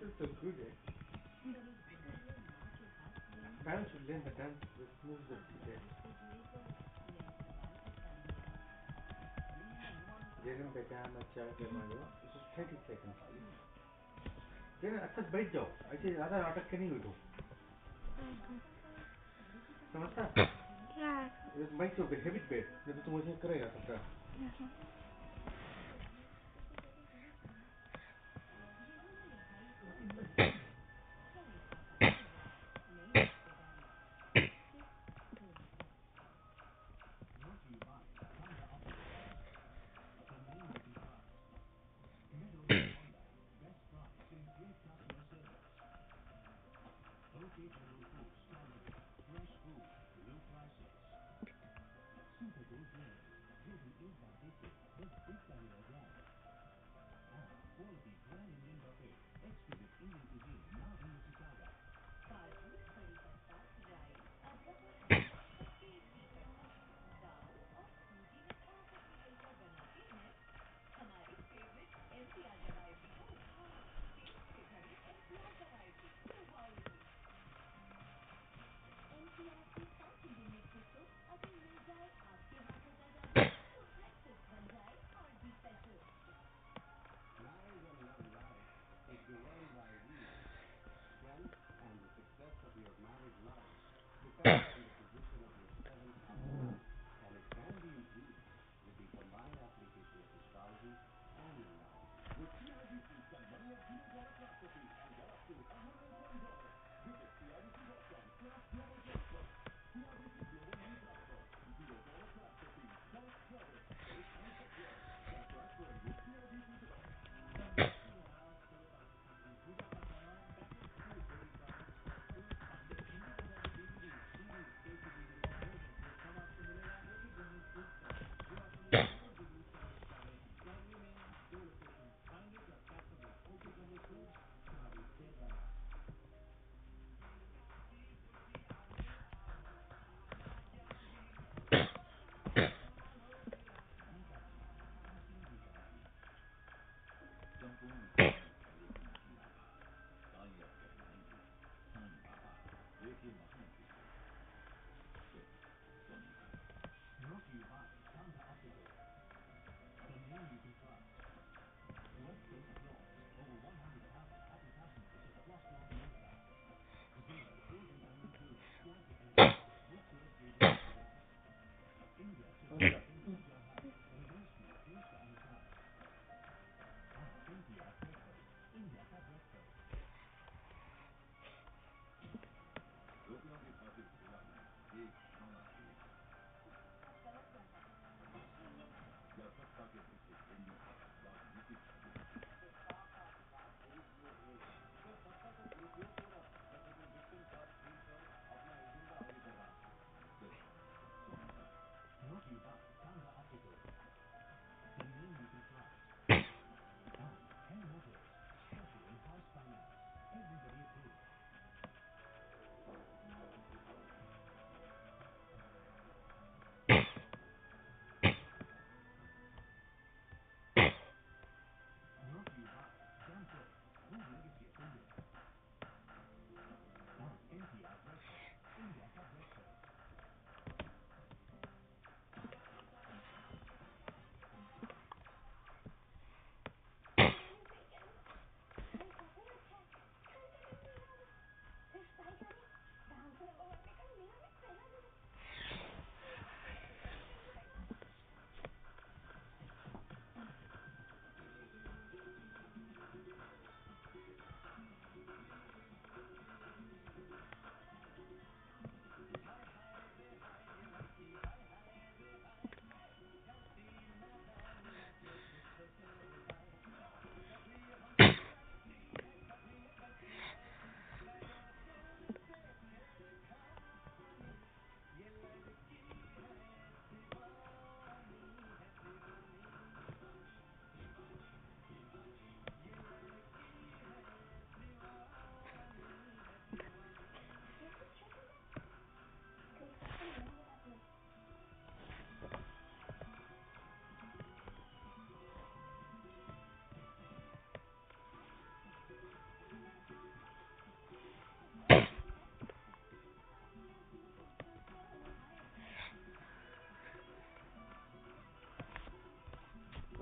is so good, eh? Parents should learn the dance, the moves that she did. जेरन बेटा बच्चा करवा दो इस 30 seconds please जेरन अच्छा बैठ जाओ ऐसे ज़्यादा नाटक के नहीं बैठो समझता Yeah. ये बैठ जाओ हैबिट बैठ नहीं तो तुम ऐसे करेगा सबका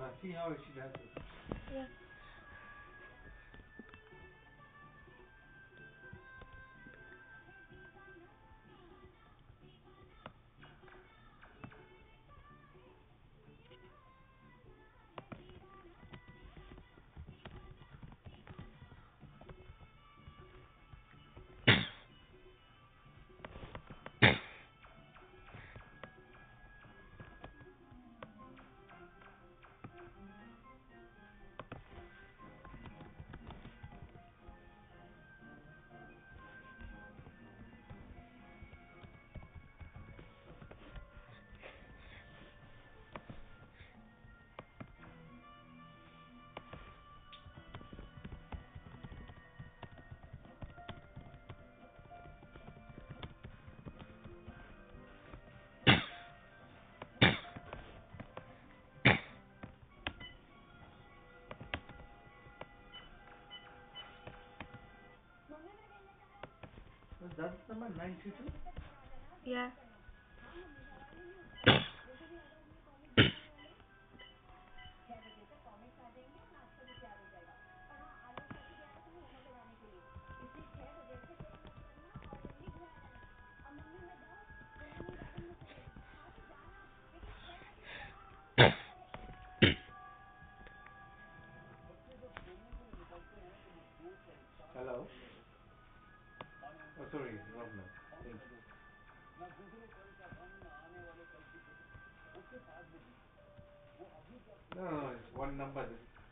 See how she dances. Yeah. Was that number 92? Yeah. Hello. Oh, sorry, wrong number. Thank you. No, no, no, it's one number.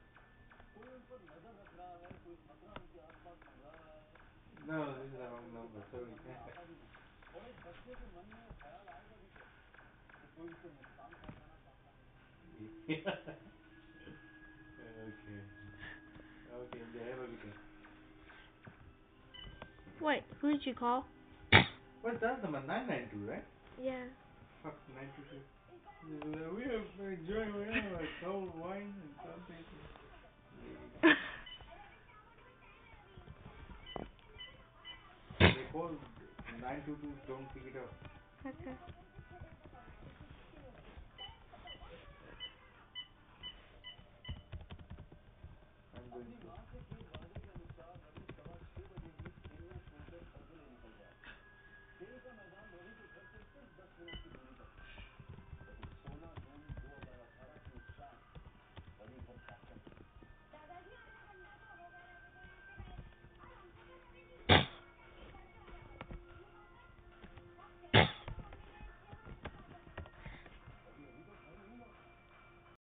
No, no, this is the wrong number. Sorry. Okay. Okay, enjoy. Have a good day. Wait, who did you call? What's that number? 992, right? Yeah. Fuck, 922. We are enjoying, we have a cold wine and something. Lady. They call 922, don't pick it up. Okay. I'm going to.